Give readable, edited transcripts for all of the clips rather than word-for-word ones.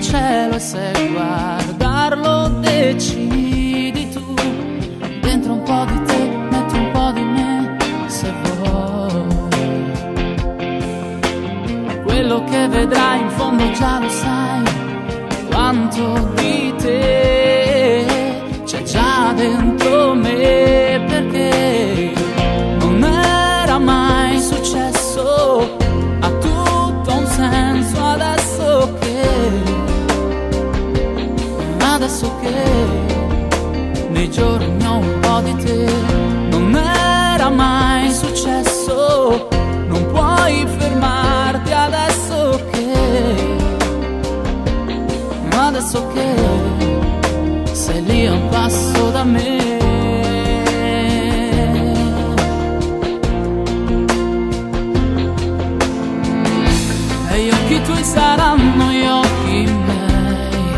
cielo e se guardarlo decidi tu. Dentro un po' di te, metti un po' di me, se vuoi. Quello che vedrai in fondo già lo sai, quanto di te c'è già dentro me, perché non era mai successo, ha tutto un senso adesso che nei giorni ho un po' di te. Non era mai successo, non puoi fermarti adesso che sei lì a un passo da me. E gli occhi tuoi saranno gli occhi miei,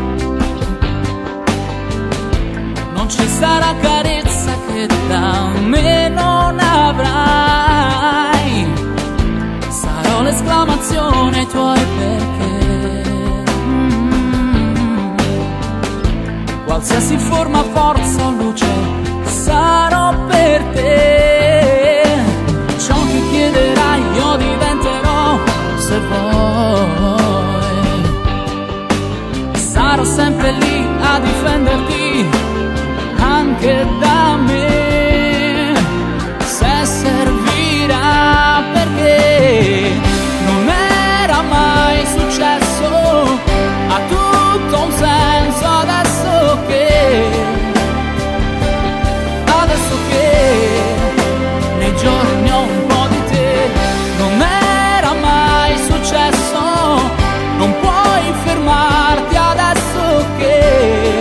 non ci sarà carezza che da me non avrai, sarò l'esclamazione ai tuoi perché. Qualsiasi forma, forza o luce sarò per te, ciò che chiederai io diventerò se vuoi, sarò sempre lì a difenderti anche da me, se servirà, perché non era mai successo, ha tutto un senso adesso che nei giorni ho un po' di te. Non era mai successo, non puoi fermarti adesso che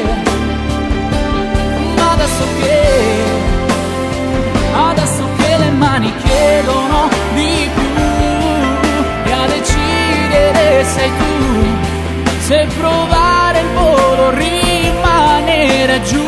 le mani chiedono di più e a decidere sei tu, se provare il volo, rimanere giù.